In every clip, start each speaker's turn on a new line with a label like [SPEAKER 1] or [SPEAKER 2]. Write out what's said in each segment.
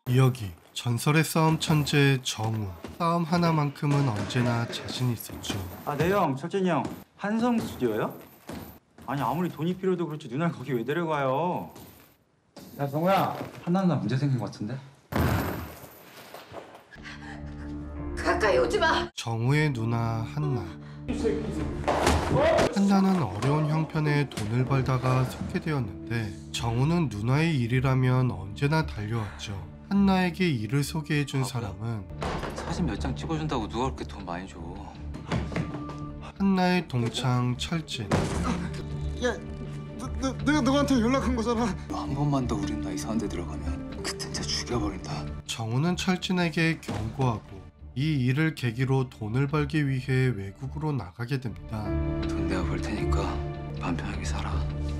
[SPEAKER 1] 이여기 전설의 싸움 천재 정우. 싸움 하나만큼은 언제나 자신 있었죠.
[SPEAKER 2] 네 형, 철진이 형. 한성 스튜디오요? 아니 아무리 돈이 필요해도 그렇지 누나를 거기 왜 데려가요? 야 정우야, 한나 누나 문제 생긴 것 같은데?
[SPEAKER 3] 가까이 오지 마.
[SPEAKER 1] 정우의 누나 한나. 한나는 어려운 형편에 돈을 벌다가 속게 되었는데 정우는 누나의 일이라면 언제나 달려왔죠. 한나에게 일을 소개해준 사람은
[SPEAKER 4] 사진 몇 장 찍어준다고 누가 그렇게 돈 많이 줘?
[SPEAKER 1] 한나의 동창 철진.
[SPEAKER 5] 야, 내가 너한테 연락한 거잖아.
[SPEAKER 4] 한 번만 더 우린 나 이상한 데 들어가면 그땐 진짜 죽여버린다.
[SPEAKER 1] 정우는 철진에게 경고하고 이 일을 계기로 돈을 벌기 위해 외국으로 나가게 됩니다.
[SPEAKER 4] 돈 내가 벌 테니까 맘 편하게 살아.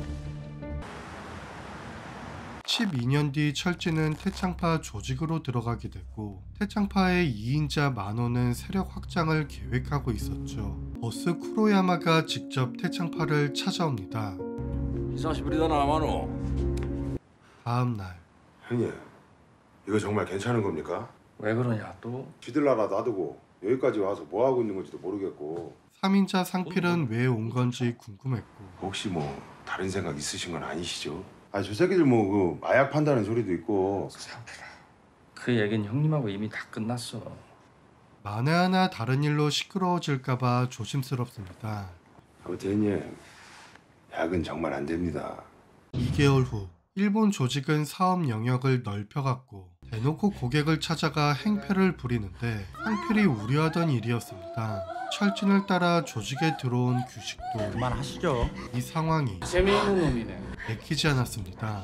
[SPEAKER 1] 12년 뒤 철진은 태창파 조직으로 들어가게 되고 태창파의 2인자 만호는 세력 확장을 계획하고 있었죠. 보스 쿠로야마가 직접 태창파를 찾아옵니다.
[SPEAKER 6] 久しぶりだな, 만호.
[SPEAKER 1] 다음날
[SPEAKER 7] 형님, 이거 정말 괜찮은 겁니까?
[SPEAKER 6] 왜 그러냐 또?
[SPEAKER 7] 지들 나라 놔두고 여기까지 와서 뭐 하고 있는 건지도 모르겠고
[SPEAKER 1] 3인자 상필은 왜 온 건지 궁금했고
[SPEAKER 7] 혹시 뭐 다른 생각 있으신 건 아니시죠? 저 새끼들 뭐 그 마약 판다는 소리도 있고
[SPEAKER 6] 그 얘긴 형님하고 이미 다 끝났어.
[SPEAKER 1] 만에 하나 다른 일로 시끄러워질까봐 조심스럽습니다.
[SPEAKER 7] 아무튼 형님, 약은 정말 안 됩니다.
[SPEAKER 1] 2개월 후 일본 조직은 사업 영역을 넓혀갔고 대놓고 고객을 찾아가 행패를 부리는데 상필이 우려하던 일이었습니다. 철진을 따라 조직에 들어온 규식도
[SPEAKER 2] 그만하시죠.
[SPEAKER 1] 이 상황이
[SPEAKER 6] 재미있는 놈이네.
[SPEAKER 1] 내키지 않았습니다.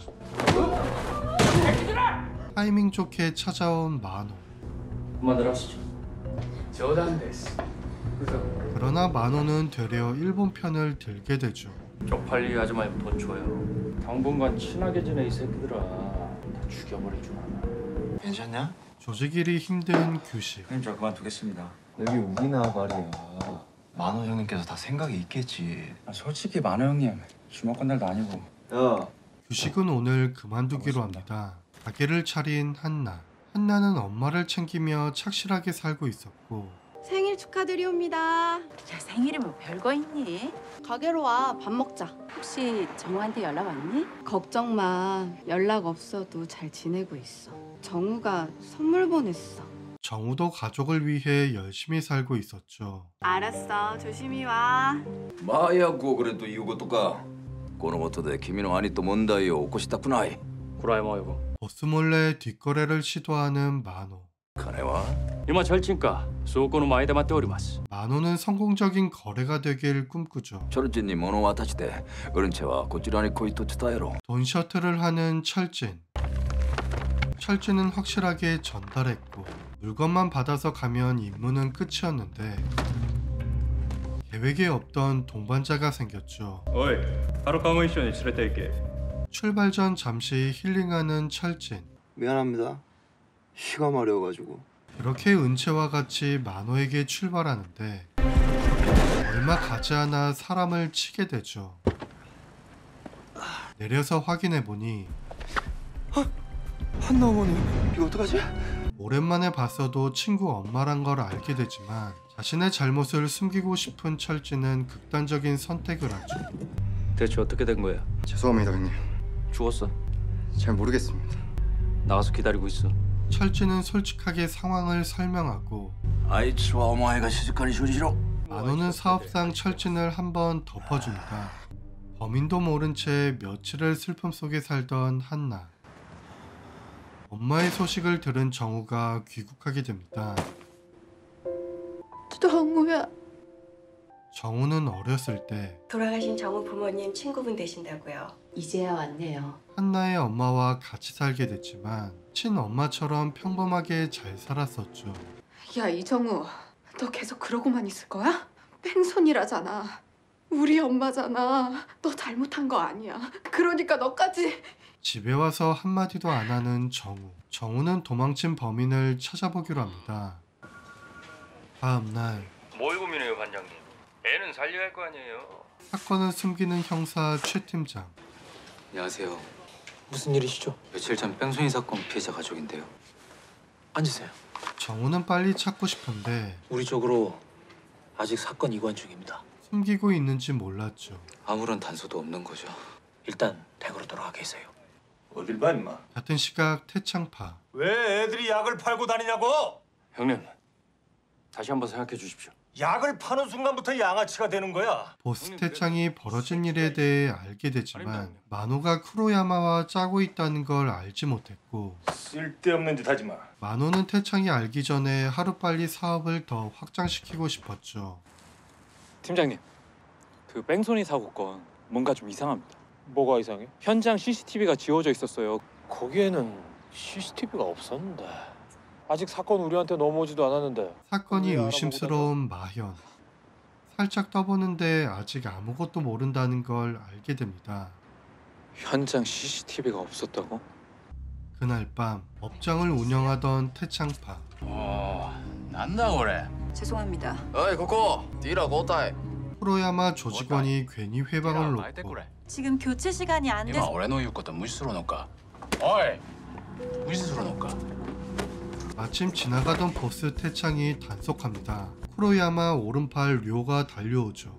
[SPEAKER 1] 타이밍 좋게 찾아온 만호.
[SPEAKER 6] 그만들 하시죠. 저단 됐어.
[SPEAKER 1] 그러나 만호는 되려 일본 편을 들게 되죠.
[SPEAKER 6] 쪽팔리게 하지 말고 돈 줘요. 당분간 친하게 지내 이 새끼들아. 다 죽여버릴 줄 알아.
[SPEAKER 2] 괜찮냐?
[SPEAKER 1] 조직 일이 힘든 규식.
[SPEAKER 2] 형님 저 그만두겠습니다.
[SPEAKER 4] 여기 우리나 말이야. 만호 형님께서 다 생각이 있겠지.
[SPEAKER 2] 솔직히 만호 형님 주먹 날도 아니고.
[SPEAKER 4] 야,
[SPEAKER 1] 규식은 오늘 그만두기로 합니다. 가게를 차린 한나. 한나는 엄마를 챙기며 착실하게 살고 있었고
[SPEAKER 3] 생일 축하드리옵니다.
[SPEAKER 8] 자, 생일이 뭐 별거 있니?
[SPEAKER 3] 가게로 와. 밥 먹자.
[SPEAKER 8] 혹시 정우한테 연락 왔니?
[SPEAKER 3] 걱정 마. 연락 없어도 잘 지내고 있어. 정우가 선물 보냈어.
[SPEAKER 1] 정우도 가족을 위해 열심히 살고 있었죠.
[SPEAKER 3] 알았어. 조심히 와.
[SPEAKER 6] 麻薬をくれということか。このことで君の兄と問題を起こしたくない。こらえまよ。
[SPEAKER 1] 보스 몰래 뒷거래를 시도하는 만호.
[SPEAKER 6] 金は
[SPEAKER 9] 今철진가倉庫の前で待っております。
[SPEAKER 1] 만호는 성공적인 거래가 되길 꿈꾸죠.
[SPEAKER 6] チョルチンに物を渡して、ウルンチェはこちらに来いと伝えろ。
[SPEAKER 1] 돈 셔틀을 하는 철진. 철진은 확실하게 전달했고 물건만 받아서 가면 임무는 끝이었는데 계획에 없던 동반자가 생겼죠.
[SPEAKER 9] おい、ハルカも一緒に連れて行け。
[SPEAKER 1] 출발 전 잠시 힐링하는 철진.
[SPEAKER 4] 미안합니다. 시가 마려워가지고.
[SPEAKER 1] 그렇게 은채와 같이 만호에게 출발하는데 얼마 가지 않아 사람을 치게 되죠. 내려서 확인해보니
[SPEAKER 4] 한나 어머니, 이거 어떡하지?
[SPEAKER 1] 오랜만에 봤어도 친구 엄마란 걸 알게 되지만 자신의 잘못을 숨기고 싶은 철진은 극단적인 선택을 하죠.
[SPEAKER 9] 대체 어떻게 된 거야?
[SPEAKER 5] 죄송합니다, 형님.
[SPEAKER 9] 죽었어?
[SPEAKER 5] 잘 모르겠습니다.
[SPEAKER 9] 나가서 기다리고 있어.
[SPEAKER 1] 철진은 솔직하게 상황을 설명하고
[SPEAKER 6] あいつはお前が静かに処理しろ。
[SPEAKER 1] 만호는 사업상 철진을 한번 덮어줍니다. 범인도 모른 채 며칠을 슬픔 속에 살던 한나. 엄마의 소식을 들은 정우가 귀국하게 됩니다.
[SPEAKER 3] 정우야.
[SPEAKER 1] 정우는 어렸을 때
[SPEAKER 10] 돌아가신 정우 부모님 친구분 되신다고요.
[SPEAKER 8] 이제야 왔네요.
[SPEAKER 1] 한나의 엄마와 같이 살게 됐지만 친엄마처럼 평범하게 잘 살았었죠.
[SPEAKER 3] 야, 이정우. 너 계속 그러고만 있을 거야? 뺑소니라잖아. 우리 엄마잖아. 너 잘못한 거 아니야. 그러니까 너까지.
[SPEAKER 1] 집에 와서 한마디도 안 하는 정우. 정우는 도망친 범인을 찾아보기로 합니다. 다음 날
[SPEAKER 9] 뭘 고민해요, 반장님? 애는 살려야 할 거 아니에요.
[SPEAKER 1] 사건을 숨기는 형사 최 팀장.
[SPEAKER 4] 안녕하세요.
[SPEAKER 5] 무슨 일이시죠?
[SPEAKER 4] 며칠 전 뺑소니 사건 피해자 가족인데요.
[SPEAKER 11] 앉으세요.
[SPEAKER 1] 정우는 빨리 찾고 싶은데
[SPEAKER 11] 우리 쪽으로 아직 사건 이관 중입니다.
[SPEAKER 1] 숨기고 있는지 몰랐죠.
[SPEAKER 11] 아무런 단서도 없는 거죠. 일단 댁으로 돌아가 계세요.
[SPEAKER 9] 어딜 봐 임마.
[SPEAKER 1] 같은 시각 태창파.
[SPEAKER 9] 왜 애들이 약을 팔고 다니냐고?
[SPEAKER 4] 형님, 다시 한번 생각해 주십시오.
[SPEAKER 9] 약을 파는 순간부터 양아치가 되는 거야.
[SPEAKER 1] 보스 태창이 벌어진 일에 대해 알게 되지만 만호가 쿠로야마와 짜고 있다는 걸 알지 못했고
[SPEAKER 9] 쓸데없는 짓 하지 마.
[SPEAKER 1] 만호는 태창이 알기 전에 하루빨리 사업을 더 확장시키고 싶었죠.
[SPEAKER 12] 팀장님, 그 뺑소니 사고 건 뭔가 좀 이상합니다. 뭐가 이상해? 현장 CCTV가 지워져 있었어요.
[SPEAKER 11] 거기에는 CCTV가 없었는데. 아직 사건 우리한테 넘어오지도 않았는데.
[SPEAKER 1] 사건이 의심스러운 마현. 살짝 떠보는데 아직 아무것도 모른다는 걸 알게 됩니다.
[SPEAKER 12] 현장 CCTV가 없었다고?
[SPEAKER 1] 그날 밤 업장을 운영하던 태창파.
[SPEAKER 6] 난다 그래.
[SPEAKER 8] 죄송합니다.
[SPEAKER 6] 어이 코코, 뛰라 고타이.
[SPEAKER 1] 쿠로야마 조직원이 괜히 회방을 놓고
[SPEAKER 8] 지금 교체 시간이 안
[SPEAKER 6] 이마俺の言うこと無視するのか。おい、無視するのか。
[SPEAKER 1] 마침 지나가던 보스 태창이 단속합니다. 쿠로야마 오른팔 료가 달려오죠.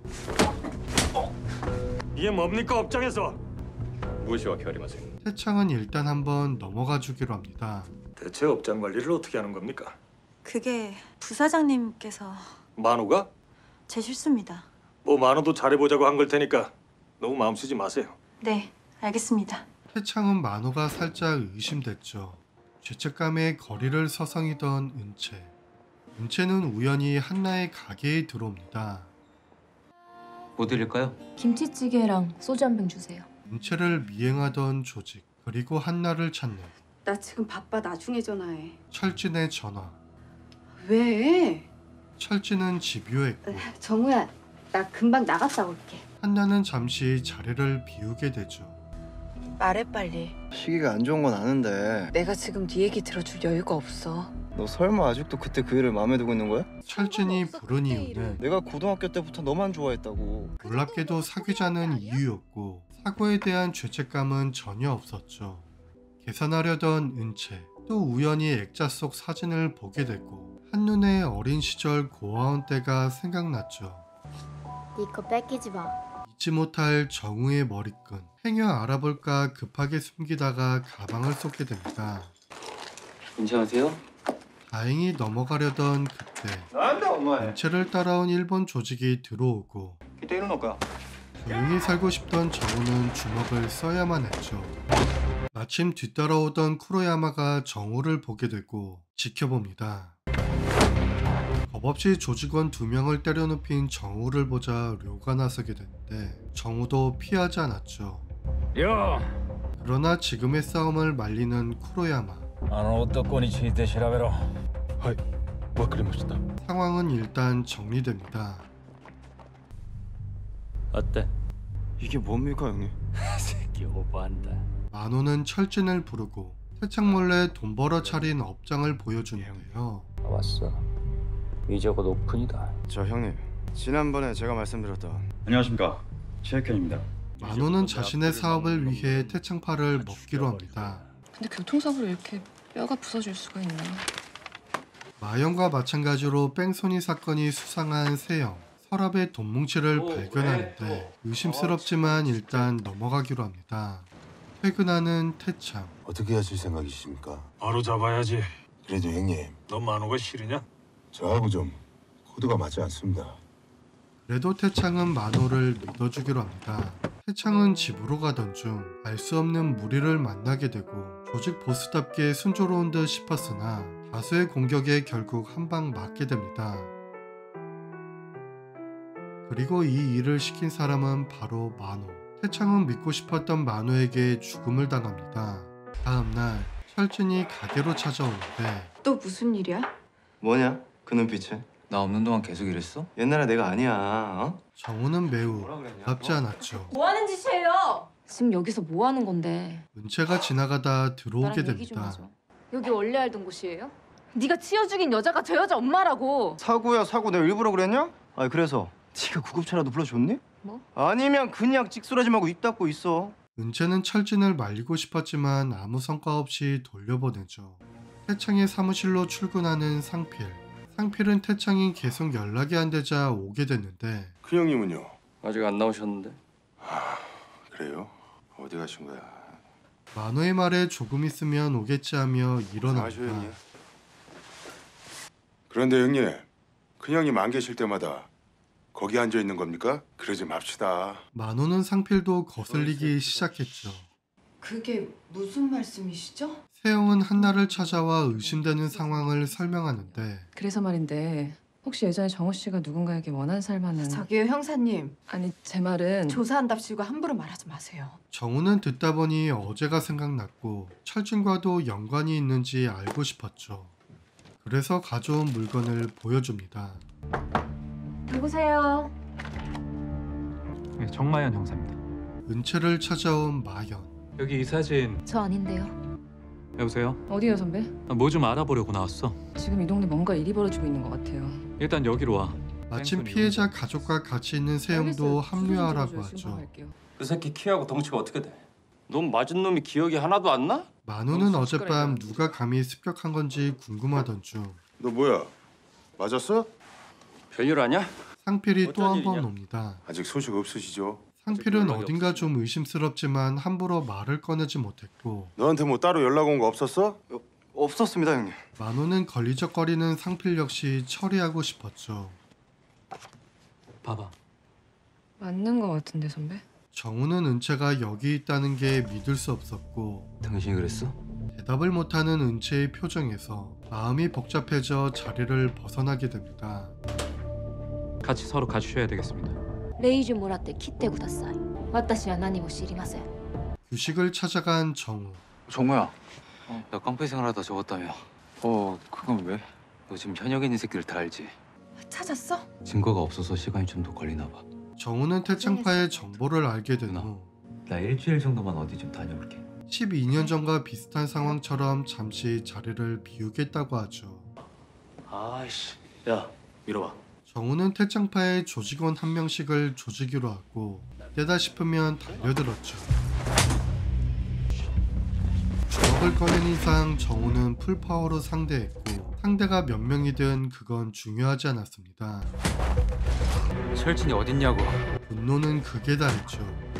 [SPEAKER 9] 이게 뭡니까 업장에서?
[SPEAKER 6] 무시와 결의마세.
[SPEAKER 1] 태창은 일단 한번 넘어가 주기로 합니다.
[SPEAKER 9] 대체 업장 관리를 어떻게 하는 겁니까?
[SPEAKER 8] 그게 부사장님께서
[SPEAKER 9] 만호가?
[SPEAKER 8] 제 실수입니다.
[SPEAKER 9] 뭐 만호도 잘해보자고 한 걸 테니까 너무 마음 쓰지 마세요.
[SPEAKER 8] 네, 알겠습니다.
[SPEAKER 1] 태창은 만호가 살짝 의심됐죠. 죄책감에 거리를 서성이던 은채. 은채는 우연히 한나의 가게에 들어옵니다.
[SPEAKER 2] 뭐 드릴까요?
[SPEAKER 13] 김치찌개랑 소주 한 병 주세요.
[SPEAKER 1] 은채를 미행하던 조직, 그리고 한나를 찾는
[SPEAKER 3] 나 지금 바빠. 나중에 전화해.
[SPEAKER 1] 철진의 전화.
[SPEAKER 3] 왜?
[SPEAKER 1] 철진은 집요했고
[SPEAKER 3] 정우야, 나 금방 나갔다 올게.
[SPEAKER 1] 한나는 잠시 자리를 비우게 되죠.
[SPEAKER 8] 말해 빨리.
[SPEAKER 5] 시기가 안 좋은 건 아는데
[SPEAKER 13] 내가 지금 네 얘기 들어줄 여유가 없어.
[SPEAKER 5] 너 설마 아직도 그때 그 일을 마음에 두고 있는 거야?
[SPEAKER 1] 철진이 부른 이유는
[SPEAKER 5] 내가 고등학교 때부터 너만 좋아했다고.
[SPEAKER 1] 놀랍게도 사귀자는 이유였고 사고에 대한 죄책감은 전혀 없었죠. 계산하려던 은채, 또 우연히 액자 속 사진을 보게 됐고 한눈에 어린 시절 고아원 때가 생각났죠.
[SPEAKER 13] 네 거 뺏기지 마.
[SPEAKER 1] 잊지 못할 정우의 머리끈. 행여 알아볼까 급하게 숨기다가 가방을 쏟게 됩니다.
[SPEAKER 11] 괜찮으세요?
[SPEAKER 1] 다행히 넘어가려던 그때
[SPEAKER 5] 난다 엄마에.
[SPEAKER 1] 은채를 따라온 일본 조직이 들어오고 조용히 살고 싶던 정우는 주먹을 써야만 했죠. 마침 뒤따라오던 쿠로야마가 정우를 보게 되고 지켜봅니다. 겁없이 조직원 2명을 때려눕힌 정우를 보자 료가 나서게 되는데 정우도 피하지 않았죠. 그러나 지금의 싸움을 말리는 쿠로야마. 상황은 일단 정리됩니다.
[SPEAKER 4] 어때?
[SPEAKER 5] 이게 뭡니까 형님?
[SPEAKER 4] 새끼 오버한다.
[SPEAKER 1] 만호는 철진을 부르고 태창 몰래 돈 벌어 차린 업장을 보여주는데요.
[SPEAKER 4] 왔어. 이제곧 오픈이다.
[SPEAKER 5] 저 형님, 지난번에 제가 말씀드렸던
[SPEAKER 2] 안녕하십니까. 최혁현입니다.
[SPEAKER 1] 만호는 자신의 사업을 위해 태창파를 먹기로 합니다.
[SPEAKER 13] 근데 교통사고로 이렇게 뼈가 부서질 수가 있나?
[SPEAKER 1] 마영과 마찬가지로 뺑소니 사건이 수상한 세영. 서랍에 돈 뭉치를 발견하는데 의심스럽지만 일단 넘어가기로 합니다. 퇴근하는 태창.
[SPEAKER 7] 어떻게 하실 생각이십니까?
[SPEAKER 9] 바로 잡아야지.
[SPEAKER 7] 그래도 형님,
[SPEAKER 9] 너 만호가 싫으냐?
[SPEAKER 7] 저하고 좀 코드가 맞지 않습니다.
[SPEAKER 1] 그래도 태창은 만호를 믿어주기로 합니다. 태창은 집으로 가던 중 알 수 없는 무리를 만나게 되고 조직 보스답게 순조로운 듯 싶었으나 다수의 공격에 결국 한 방 맞게 됩니다. 그리고 이 일을 시킨 사람은 바로 만호. 태창은 믿고 싶었던 만호에게 죽음을 당합니다. 다음날 철진이 가게로 찾아오는데
[SPEAKER 3] 또 무슨 일이야?
[SPEAKER 5] 뭐냐? 그 눈빛은?
[SPEAKER 2] 나 없는 동안 계속 이랬어?
[SPEAKER 5] 옛날에 내가 아니야. 어?
[SPEAKER 1] 정우는 매우 반갑지 않았죠.
[SPEAKER 13] 뭐 하는 짓이에요? 지금 여기서 뭐 하는 건데?
[SPEAKER 1] 은채가 지나가다 들어오게
[SPEAKER 13] 나랑 얘기 좀
[SPEAKER 1] 됩니다.
[SPEAKER 13] 하죠. 여기 원래 알던 곳이에요? 네가 치여 죽인 여자가 저 여자 엄마라고.
[SPEAKER 5] 사고야 사고. 내가 일부러 그랬냐? 아니 그래서 네가 구급차라도 불러줬니?
[SPEAKER 13] 뭐?
[SPEAKER 5] 아니면 그냥 찍소리하지 말고 입 닫고 있어.
[SPEAKER 1] 은채는 철진을 말리고 싶었지만 아무 성과 없이 돌려보내죠. 태창의 사무실로 출근하는 상필. 상필은 태창이 계속 연락이 안 되자 오게 됐는데
[SPEAKER 7] 큰형님은요?
[SPEAKER 9] 아직 안 나오셨는데.
[SPEAKER 7] 그래요? 어디 가신 거야?
[SPEAKER 1] 만호의 말에 조금 있으면 오겠지 하며 일어납니다.
[SPEAKER 7] 그런데 형님, 큰형님 안 계실 때마다 거기 앉아 있는 겁니까? 그러지 맙시다.
[SPEAKER 1] 만호는 상필도 거슬리기 시작했죠.
[SPEAKER 3] 그게 무슨 말씀이시죠?
[SPEAKER 1] 세영은 한나를 찾아와 의심되는 상황을 설명하는데
[SPEAKER 14] 그래서 말인데 혹시 예전에 정우 씨가 누군가에게 원한 살만한
[SPEAKER 3] 저기요 형사님.
[SPEAKER 14] 아니 제 말은
[SPEAKER 3] 조사한답시고 함부로 말하지 마세요.
[SPEAKER 1] 정우는 듣다 보니 어제가 생각났고 철진과도 연관이 있는지 알고 싶었죠. 그래서 가져온 물건을 보여줍니다.
[SPEAKER 13] 누구세요?
[SPEAKER 12] 네, 정마연 형사입니다.
[SPEAKER 1] 은채를 찾아온 마연.
[SPEAKER 12] 여기 이 사진.
[SPEAKER 13] 저 아닌데요.
[SPEAKER 12] 여보세요?
[SPEAKER 14] 어디요 선배?
[SPEAKER 12] 뭐 좀 알아보려고 나왔어.
[SPEAKER 14] 지금 이 동네 뭔가 일이 벌어지고 있는 것 같아요.
[SPEAKER 12] 일단 여기로 와.
[SPEAKER 1] 마침 피해자 가족과 같이 있는 세영도 합류하라고 하죠.
[SPEAKER 9] 그 새끼 키하고 덩치가 어떻게 돼? 넌 맞은 놈이 기억이 하나도 안 나?
[SPEAKER 1] 만호는 어젯밤 누가 감히 습격한 건지 궁금하던 중
[SPEAKER 7] 너 뭐야? 맞았어?
[SPEAKER 9] 별일 아니야?
[SPEAKER 1] 상필이 또
[SPEAKER 9] 어쩐
[SPEAKER 1] 한 번
[SPEAKER 9] 일이냐?
[SPEAKER 1] 옵니다.
[SPEAKER 7] 아직 소식 없으시죠?
[SPEAKER 1] 상필은 어딘가 좀 의심스럽지만 함부로 말을 꺼내지 못했고
[SPEAKER 7] 너한테 뭐 따로 연락 온 거 없었어?
[SPEAKER 5] 없었습니다, 형님.
[SPEAKER 1] 만호는 걸리적거리는 상필 역시 처리하고 싶었죠.
[SPEAKER 12] 봐봐.
[SPEAKER 14] 맞는 것 같은데 선배?
[SPEAKER 1] 정우는 은채가 여기 있다는 게 믿을 수 없었고
[SPEAKER 6] 당신이 그랬어?
[SPEAKER 1] 대답을 못하는 은채의 표정에서 마음이 복잡해져 자리를 벗어나게 됩니다.
[SPEAKER 12] 같이 서로 가주셔야 되겠습니다.
[SPEAKER 13] 令状もらって切ってください。私は何も知りません。
[SPEAKER 1] 규식을 찾아간 정우.
[SPEAKER 4] 정우야, 나 깡패 생활하다 적었다며. 그건 왜? 너 지금 현역에 있는 새끼들 다 알지?
[SPEAKER 3] 찾았어?
[SPEAKER 4] 증거가 없어서 시간이 좀 더 걸리나 봐.
[SPEAKER 1] 정우는 태창파의 정보를 알게 된 후
[SPEAKER 4] 나 일주일 정도만 어디 좀 다녀올게.
[SPEAKER 1] 12년 전과 비슷한 상황처럼 잠시 자리를 비우겠다고 하죠.
[SPEAKER 11] 아이씨, 야 밀어봐.
[SPEAKER 1] 정우는 태창파의 조직원 한 명씩을 조지기로 하고 때다 싶으면 달려들었죠. 주먹을 꺼낸 이상 정우는 풀파워로 상대했고 상대가 몇 명이든 그건 중요하지 않았습니다.
[SPEAKER 4] 철진이 어딨냐고.
[SPEAKER 1] 분노는 극에 달했죠.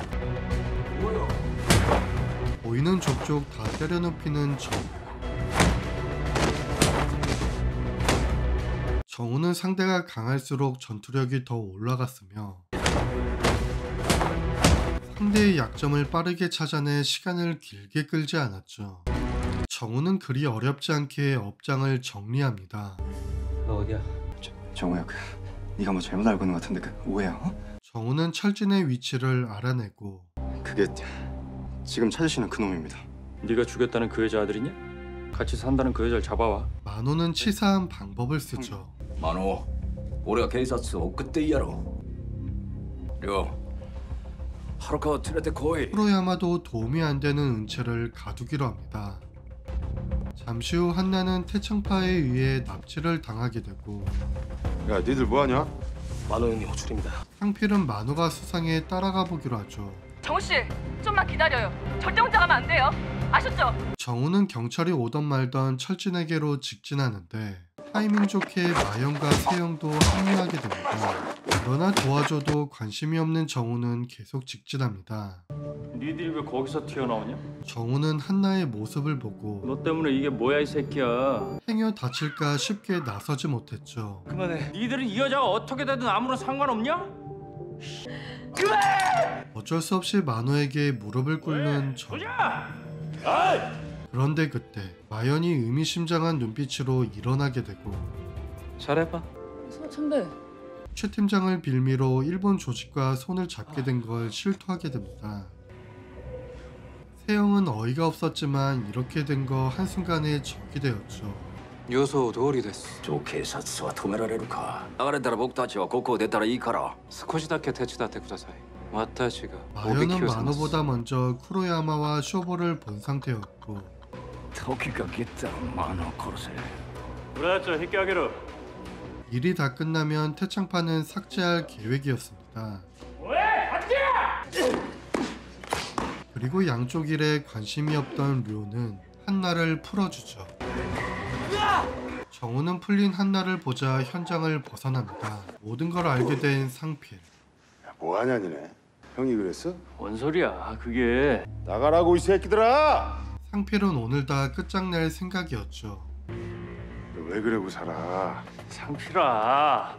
[SPEAKER 1] 보이는 족족 다 때려눕히는 정우. 정우는 상대가 강할수록 전투력이 더 올라갔으며 상대의 약점을 빠르게 찾아내 시간을 길게 끌지 않았죠. 정우는 그리 어렵지 않게 업장을 정리합니다.
[SPEAKER 4] 너 어디야?
[SPEAKER 5] 정우야, 네가 뭐 잘못 알고 있는 것 같은데 오해야?
[SPEAKER 1] 정우는 철진의 위치를 알아내고
[SPEAKER 5] 그게 지금 찾으시는 그 놈입니다.
[SPEAKER 9] 네가 죽였다는 그 여자 아들이냐? 같이 산다는 그 여자를 잡아와.
[SPEAKER 1] 만호는 치사한 방법을 쓰죠.
[SPEAKER 6] マノ、俺は警察を送っていいやろ。亮、遥を連れてこい。
[SPEAKER 1] 프로야마도 도움이 안 되는 은채를 가두기로 합니다. 잠시 후 한나는 태창파에 의해 납치를 당하게 되고
[SPEAKER 7] 야, 니들 뭐하냐?
[SPEAKER 11] 만호 형님 호출입니다.
[SPEAKER 1] 상필은 만호가 수상해 따라가 보기로 하죠.
[SPEAKER 15] 정우 씨, 좀만 기다려요. 절대 혼자 가면 안 돼요. 아셨죠?
[SPEAKER 1] 정우는 경찰이 오던 말던 철진에게로 직진하는데 타이밍 좋게 마영과 세영도 합류하게 됩니다. 그러나 도와줘도 관심이 없는 정우는 계속 직진합니다.
[SPEAKER 9] 니들이 왜 거기서 튀어나오냐?
[SPEAKER 1] 정우는 한나의 모습을 보고
[SPEAKER 9] 너 때문에 이게 뭐야 이 새끼야.
[SPEAKER 1] 행여 다칠까 쉽게 나서지 못했죠.
[SPEAKER 9] 그만해. 니들은 이 여자가 어떻게 되든 아무런 상관없냐?
[SPEAKER 1] 어쩔 수 없이 만호에게 무릎을 꿇는 정우. 그런데 그때 마연이 의미심장한 눈빛으로 일어나게 되고
[SPEAKER 12] 잘해봐.
[SPEAKER 14] 선배.
[SPEAKER 1] 최 팀장을 빌미로 일본 조직과 손을 잡게 된 걸 실토하게 됩니다. 세영은 어이가 없었지만 이렇게 된 거 한순간에 적이 되었죠.
[SPEAKER 4] 予想通りです。
[SPEAKER 6] 警察は止められるか。流れたら僕たちはここを出たらいいから。
[SPEAKER 12] 少しだけ手伝ってください。私が
[SPEAKER 1] 마연은 만호보다 먼저 쿠로야마와 쇼보를 본 상태였고
[SPEAKER 6] 時が来たらマノを殺せ。
[SPEAKER 9] 그렇죠,引き上げろ.
[SPEAKER 1] 일이 다 끝나면 태창파는 삭제할 계획이었습니다. 그리고 양쪽 일에 관심이 없던 류는 한나를 풀어주죠. 정우는 풀린 한나를 보자 현장을 벗어납니다. 모든 걸 알게 된 상필.
[SPEAKER 7] 뭐하냐 니네? 형이 그랬어?
[SPEAKER 9] 뭔 소리야 그게.
[SPEAKER 7] 나가라고 이 새끼들아!
[SPEAKER 1] 상필은 오늘 다 끝장낼 생각이었죠.
[SPEAKER 7] 너 왜 그러고 살아?
[SPEAKER 9] 상필아.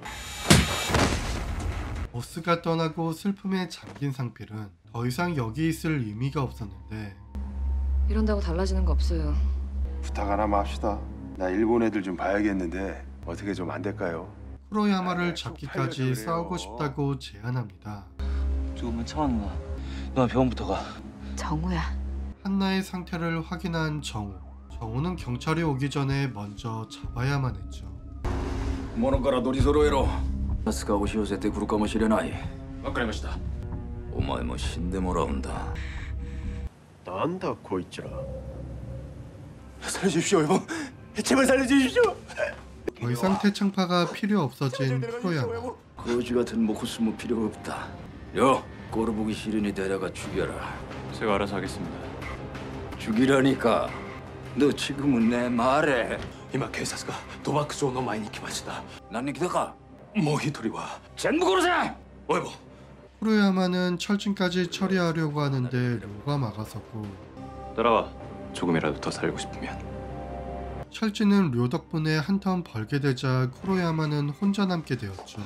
[SPEAKER 1] 보스가 떠나고 슬픔에 잠긴 상필은 더 이상 여기 있을 의미가 없었는데
[SPEAKER 14] 이런다고 달라지는 거 없어요.
[SPEAKER 7] 부탁 하나만 합시다. 나 일본 애들 좀 봐야겠는데 어떻게 좀 안 될까요?
[SPEAKER 1] 쿠로야마를 잡기까지 싸우고 싶다고 제안합니다.
[SPEAKER 4] 조금만 참아 누나. 누나 병원부터 가.
[SPEAKER 8] 정우야.
[SPEAKER 1] 한나의 상태를 확인한 정우. 정우는 경찰이 오기 전에 먼저 잡아야만 했죠.
[SPEAKER 6] 物から取り揃えろ。奴が押し寄せてくるかもしれない。
[SPEAKER 9] わかりました。
[SPEAKER 6] お前も死んでもらうんだ。
[SPEAKER 7] 난다 고있지라.
[SPEAKER 6] 살려주십시오, 여보. 제발 살려주십시오.
[SPEAKER 1] 더 이상 태창파가 필요 없어진 쿠로야마.
[SPEAKER 6] 거지 같은 목숨은 필요 없다. 여, 꼴 보기 싫으니 데려가 죽여라.
[SPEAKER 9] 제가 알아서 하겠습니다.
[SPEAKER 6] 죽이라니까. 너 지금은 내 말해.
[SPEAKER 9] 今警察が賭博場の前に来ました。
[SPEAKER 6] 何人来たか?
[SPEAKER 9] もう一人は
[SPEAKER 6] 전부殺せ!
[SPEAKER 9] 어이구.
[SPEAKER 1] 쿠로야마는 철진까지 처리하려고 하는데 료가 막아서고
[SPEAKER 9] 따라와. 조금이라도 더 살고 싶으면.
[SPEAKER 1] 철진은 료 덕분에 한텀 벌게 되자 쿠로야마는 혼자 남게 되었죠.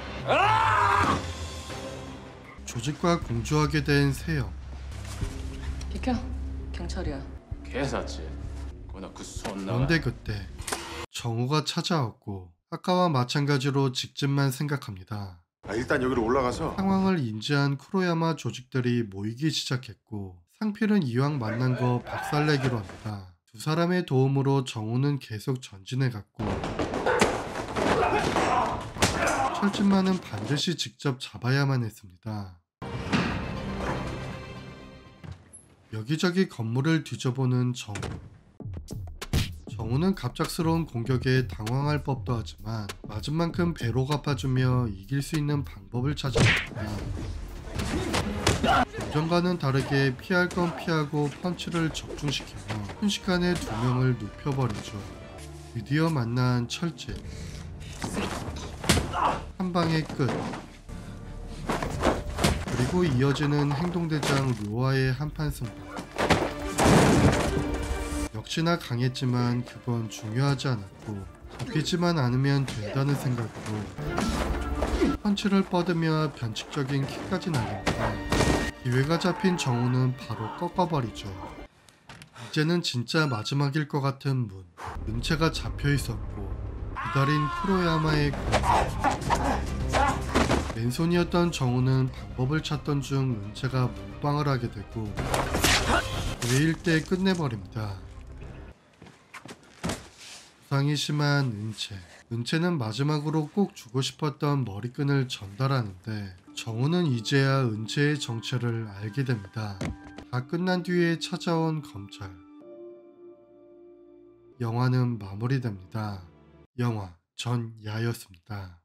[SPEAKER 1] 조직과 공조하게 된 세영.
[SPEAKER 14] 비켜. 경찰이야.
[SPEAKER 9] 警察。このクソ女は。
[SPEAKER 1] 그런데 그때 정우가 찾아왔고 아까와 마찬가지로 직진만 생각합니다.
[SPEAKER 7] 일단 여기로 올라가서
[SPEAKER 1] 상황을 인지한 쿠로야마 조직들이 모이기 시작했고 상필은 이왕 만난 거 박살내기로 합니다. 두 사람의 도움으로 정우는 계속 전진해갔고 철진만은 반드시 직접 잡아야만 했습니다. 여기저기 건물을 뒤져보는 정우. 정우는 갑작스러운 공격에 당황할 법도 하지만 맞은 만큼 배로 갚아주며 이길 수 있는 방법을 찾아냅니다. 예전과는 다르게 피할 건 피하고 펀치를 적중시키며 순식간에 두 명을 눕혀버리죠. 드디어 만난 철진. 한 방의 끝. 그리고 이어지는 행동대장 료와의 한판 승부. 역시나 강했지만 그건 중요하지 않았고 잡히지만 않으면 된다는 생각으로 펀치를 뻗으며 변칙적인 킥까지 날립니다. 기회가 잡힌 정우는 바로 꺾어버리죠. 이제는 진짜 마지막일 것 같은 문. 은채가 잡혀있었고 기다린 쿠로야마의 공격. 맨손이었던 정우는 방법을 찾던 중 은채가 몰빵을 하게 되고 외일 때 끝내버립니다. 부상이 심한 은채. 은채는 마지막으로 꼭 주고 싶었던 머리끈을 전달하는데 정우는 이제야 은채의 정체를 알게 됩니다. 다 끝난 뒤에 찾아온 검찰. 영화는 마무리됩니다. 영화 전야였습니다.